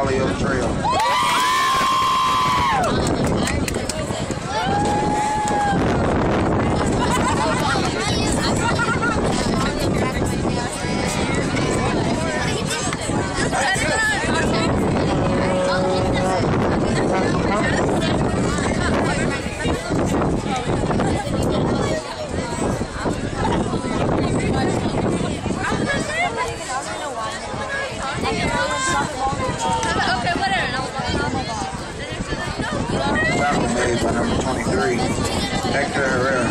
follow your trail. Made by number 23, Hector Herrera.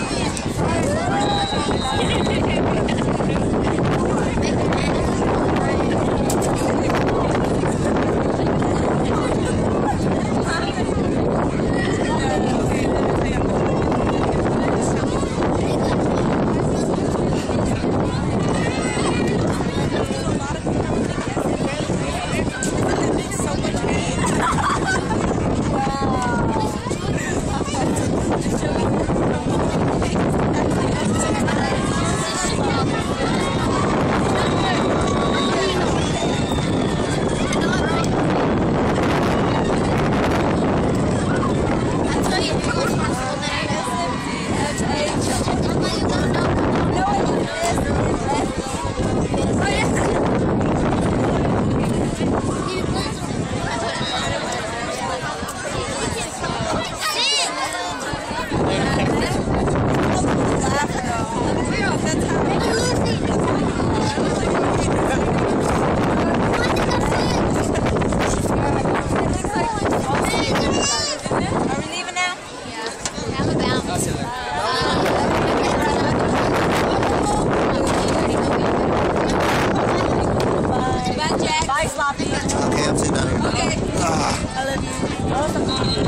Okay, I'm sitting down here. Okay. I love you.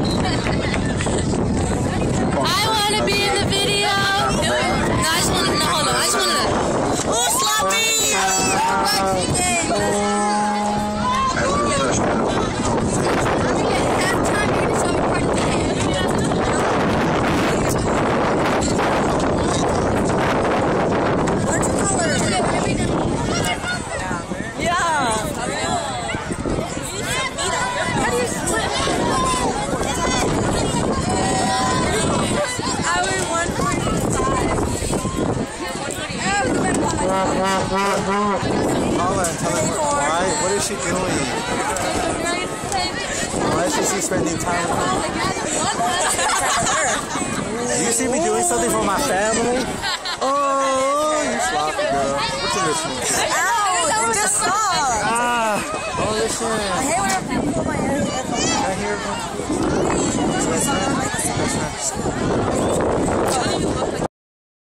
I want to be in the video. No, I just want to. No, hold on. I just want to. Oh, sloppy! Why? What is she doing? Why is she spending time with me? Do you see me doing something for my family? Oh, you sloppy girl. What's in this one? Ow! It just sucks! Oh, listen. I hate when I pull my hair. I hear it. That's nice. That's nice.